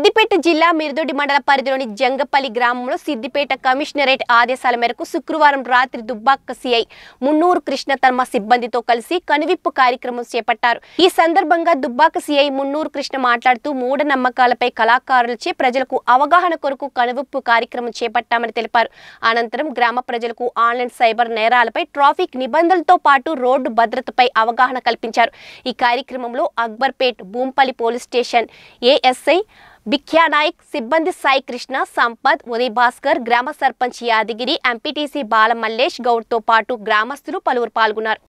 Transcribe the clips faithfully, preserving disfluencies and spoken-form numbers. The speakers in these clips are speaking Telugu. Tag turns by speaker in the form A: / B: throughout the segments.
A: సిద్దిపేట జిల్లా మిర్దొడ్డి మండల పరిధిలోని జంగపల్లి గ్రామంలో సిద్దిపేట కమిషనరేట్ ఆదేశాల మేరకు శుక్రవారం రాత్రి దుబ్బాక సిఐ మున్నూరు కృష్ణ తమ సిబ్బందితో కలిసి కనువిప్పు కార్యక్రమం చేపట్టారు. ఈ సందర్భంగా దుబ్బాక సిఐ మున్నూరు కృష్ణ మాట్లాడుతూ మూఢనమ్మకాలపై కళాకారులచే ప్రజలకు అవగాహన కొరకు కనువిప్పు కార్యక్రమం చేపట్టామని తెలిపారు. అనంతరం గ్రామ ప్రజలకు ఆన్లైన్ సైబర్ నేరాలపై ట్రాఫిక్ నిబంధనలతో పాటు రోడ్డు భద్రతపై అవగాహన కల్పించారు. ఈ కార్యక్రమంలో Akbarpet Bhoompally police station ASI Bikhyanayak, సిబ్బంది సాయి కృష్ణ, సంపత్, ఉదయ్ భాస్కర్, గ్రామ సర్పంచ్ యాదగిరి, ఎంపీటీసీ బాల మల్లేష్ గౌడ్ తో పాటు గ్రామస్తులు పలువురు పాల్గొన్నారు.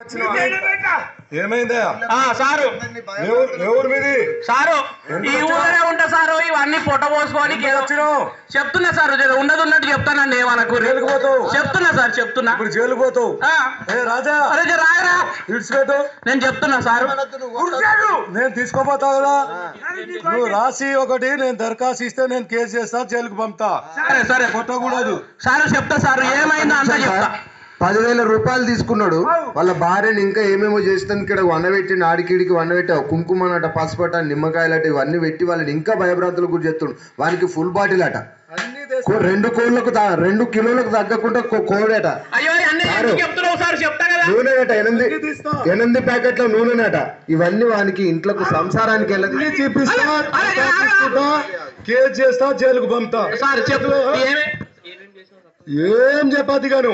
B: ఇవన్నీ పొట్ట పోసుకొని చెప్తున్నా సార్, ఉండదు ఉన్నట్టు చెప్తానండి. ఏమనకు చెప్తున్నా సార్, చెప్తున్నా నేను చెప్తున్నా సార్.
C: నేను తీసుకోపోతా కదా, నువ్వు రాసి ఒకటి నేను దరఖాస్తు ఇస్తే నేను కేసు చేస్తా, జైలుకు పంపుతా.
B: సరే సరే
C: కొట్టకూడదు
B: సార్, చెప్తా సార్. ఏమైందో అంతా చెప్తా.
D: పదివేల రూపాయలు తీసుకున్నాడు, వాళ్ళ భార్యని ఇంకా ఏమేమో చేస్తాను. ఇక్కడ వన్నబెట్టి నాడికిడికి వన్నబెట్టావు, కుంకుమనట, పసుపట, నిమ్మకాయలట, ఇవన్నీ పెట్టి వాళ్ళని ఇంకా భయభ్రాంతులకు గురి చేస్తుండు. వానికి ఫుల్ బాటిల్ అట, రెండు కోళ్ళకు రెండు కిలోలకు తగ్గకుండా కోడట, నూనెట, ఎనిమిది ఎనిమిది ప్యాకెట్ల నూనెనట. ఇవన్నీ వానికి ఇంట్లోకి సంసారానికి వెళ్ళదు.
C: కేసు చేస్తా, జైలుకు పంపుతా. ఏం చెప్పాది గాను,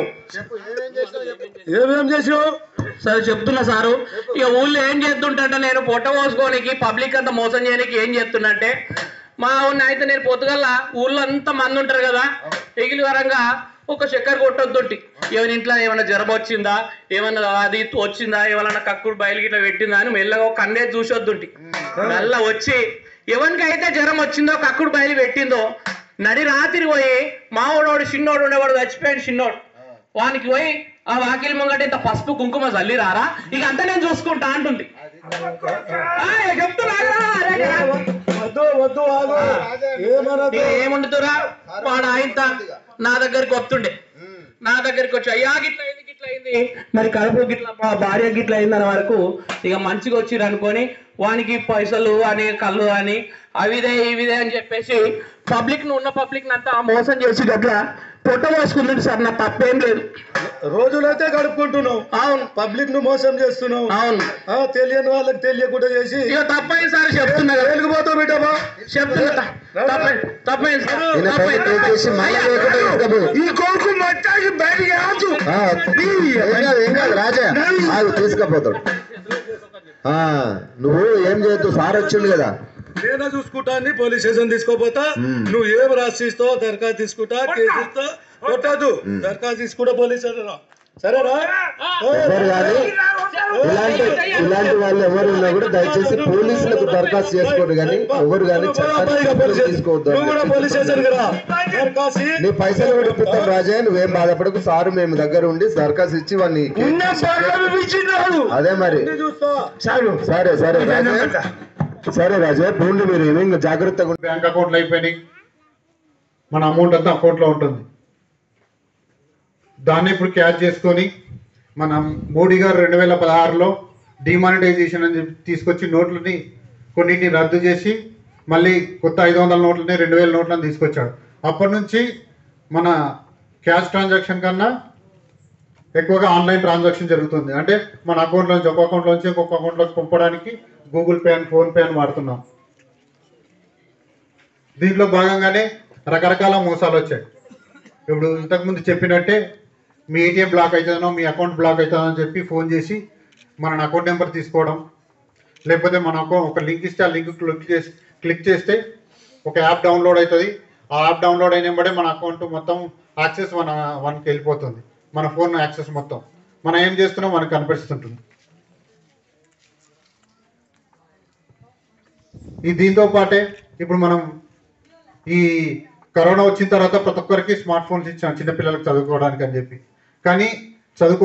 C: ఏమేం చేసినావు
B: సరే చెప్తున్నా సారు. ఇక ఊళ్ళో ఏం చేస్తుంటే నేను పొట్ట పోసుకోనికి పబ్లిక్ అంతా మోసం చేయడానికి ఏం చేస్తున్నట్టే, మా ఊళ్ళో అయితే నేను పొద్దుగల్లా ఊళ్ళో అంత మంది ఉంటారు కదా, ఎగిలి వరంగా ఒక చక్కెర కొట్టొద్దుంటి. ఏమైనా ఇంట్లో ఏమైనా జ్వరం వచ్చిందా, ఏమన్నా అది వచ్చిందా, ఏమన్నా కక్కుడు బయలు గిట్లా పెట్టిందా అని మెల్లగా ఒక కన్నే చూసొద్దుంటి. మెల్ల వచ్చి ఎవరికైతే జ్వరం వచ్చిందో, కక్కుడు బయలు పెట్టిందో, నడి రాత్రి పోయి మావాడు చిన్నోడు ఉండేవాడు చచ్చిపోయాడు చిన్నోడు, వానికి పోయి ఆ వాకిలి ముంగట ఇంత పసుపు కుంకుమ చల్లి రారా, ఇక అంతా నేను చూసుకుంటా అంటుంది. ఏముండుతురా వాడు ఆయన నా దగ్గరికి వస్తుండే, నా దగ్గరికి వచ్చి అయ్యా గిట్ల అయింది గిట్ల అయింది మరి కడుపు గిట్ల మా భార్య గిట్ల అయిందని వరకు ఇక మంచిగా వచ్చిర్రు అనుకొని వానికి పైసలు అని కళ్ళు అని అవిదే ఇవిదే అని చెప్పేసి పబ్లిక్ ను ఉన్న పబ్లిక్ అంతా మోసం చేసి గట్లా పొట్ట పోసుకుందండి సార్. నా తప్పేం లేదు,
C: రోజులైతే గడుపుకుంటున్నావు.
B: అవును,
C: పబ్లిక్ ను మోసం చేస్తున్నావు.
B: అవును,
C: తెలియని వాళ్ళకి తెలియకుండా చేసి
B: ఇక తప్పైంది సార్. చెప్తున్నా
C: వెళ్ళిపోతావు బిడ్డమా,
B: చెప్తున్నా తప్పైంది సార్.
C: ఈ కొడుకు మట్టాకి బయటికి రాజు
D: రాజా తీసుకపోతాడు. నువ్వు ఏం చేయొద్దు, సార్ వచ్చిండు కదా,
C: నేనే చూసుకుంటా అని పోలీస్ స్టేషన్ తీసుకోపోతా. నువ్వు ఏం రాసిస్తావు, దరఖాస్తు తీసుకుంటా, కేసు ఇస్తా, కొట్టదు. దరఖాస్తు తీసుకుంటా పోలీస్ స్టేషన్ సరేనా?
D: ఎవరు కానీ ఇలాంటి ఇలాంటి వాళ్ళు ఎవరు ఉన్నా కూడా దయచేసి పోలీసులకు దరఖాస్తు చేసుకోండి, కానీ ఎవరు కానీ తీసుకోవద్దు. నీ పైసలు కూడా ఇప్పిస్తాం రాజా, నువ్వేం బాధపడకు. సారు మేము దగ్గర ఉండి దరఖాస్తు ఇచ్చి వాడిని అదే మరి. సరే సరే రాజా, సరే రాజా, పోండి మీరు ఏమేమి జాగ్రత్తగా.
E: బ్యాంక్ అకౌంట్లు అయిపోయినాయి, మన అమౌంట్ అంతా అకౌంట్లో ఉంటుంది. దాన్ని ఇప్పుడు క్యాచ్ చేసుకొని మన మోడీ గారు రెండు వేల పదహారులో డిమానిటైజేషన్ అని చెప్పి తీసుకొచ్చి నోట్లని కొన్నింటిని రద్దు చేసి మళ్ళీ కొత్త ఐదు వందల నోట్లని రెండు వేల నోట్లను తీసుకొచ్చాడు. అప్పటి నుంచి మన క్యాష్ ట్రాన్సాక్షన్ కన్నా ఎక్కువగా ఆన్లైన్ ట్రాన్సాక్షన్ జరుగుతుంది. అంటే మన అకౌంట్లోంచి ఒక అకౌంట్లోంచి ఇంకొక అకౌంట్లోకి పంపడానికి గూగుల్ పే అని, ఫోన్పే అని వాడుతున్నాం. దీంట్లో భాగంగానే రకరకాల మోసాలు వచ్చాయి. ఇప్పుడు ఇంతకుముందు చెప్పినట్టే మీ ఏటీఎం బ్లాక్ అవుతుందనో, మీ అకౌంట్ బ్లాక్ అవుతుందో అని చెప్పి ఫోన్ చేసి మన అకౌంట్ నెంబర్ తీసుకోవడం, లేకపోతే మన అకౌంట్ ఒక లింక్ ఇస్తే ఆ లింక్ క్లిక్ చేసి క్లిక్ చేస్తే ఒక యాప్ డౌన్లోడ్ అవుతుంది. ఆ యాప్ డౌన్లోడ్ అయిన వెంబడే మన అకౌంట్ మొత్తం యాక్సెస్ మన వన్కి వెళ్ళిపోతుంది. మన ఫోన్ యాక్సెస్ మొత్తం మనం ఏం చేస్తున్నాం మనకు కనిపిస్తుంటుంది. ఈ దీంతో పాటే ఇప్పుడు మనం ఈ కరోనా వచ్చిన తర్వాత ప్రతి ఒక్కరికి స్మార్ట్ ఫోన్స్ ఇచ్చాం చిన్నపిల్లలకు చదువుకోవడానికి అని చెప్పి, కానీ చదువుకో